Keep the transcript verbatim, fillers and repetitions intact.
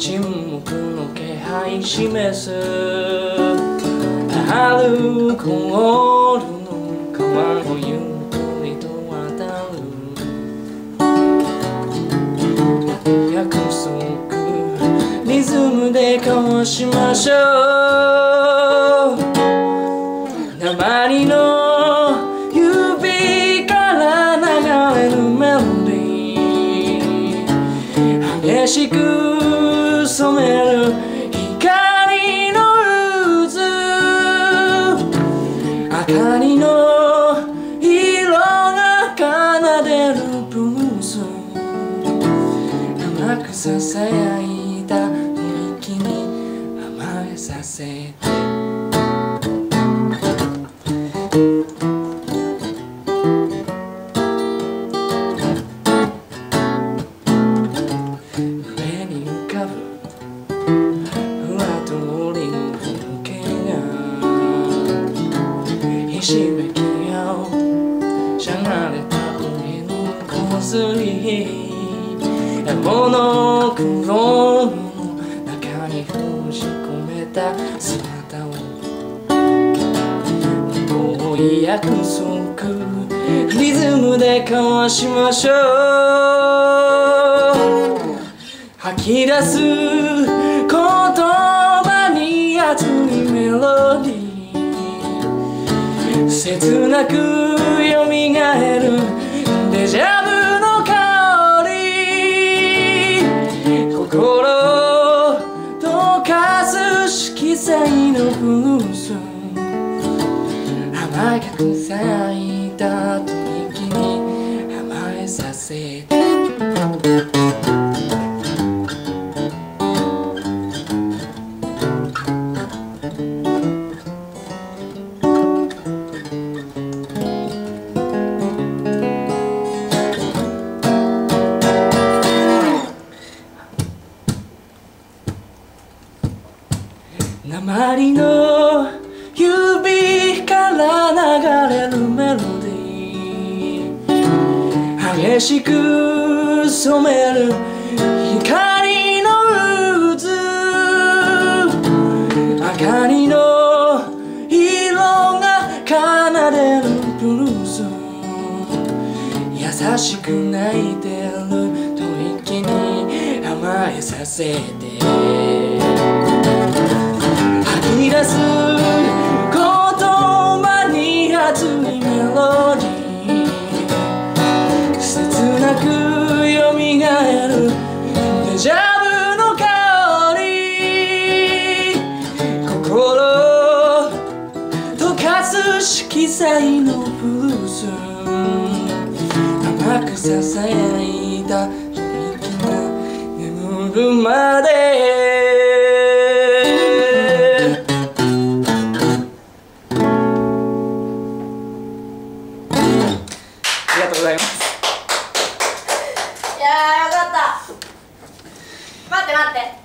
沈黙の気配示す歩くオールの川をゆっくりと渡る約束リズムで交わしましょう鉛の指から流れるメロディー激しく染める光の渦明かりの色が奏でるブルース甘くささやいた息に甘えさせてひしめき合うしゃがれた海の小釣りモノクロームの中に封じ込めた姿を遠い約束リズムで交わしましょう吐き出す言葉に熱いメロディー切なくよみがえるデジャブの香り心溶かす色彩のブルース甘く咲いた吐息に甘えさせて鉛の指から流れるメロディー激しく染める光の渦明かりの色が奏でるブルース優しく泣いてる吐息に甘えさせて吐き出す言葉に熱いメロディー切なくよみがえるデジャブの香り心溶かす色彩のブルース甘くささやいた息が眠るまでありがとうございます。 いやーよかった。待って待って。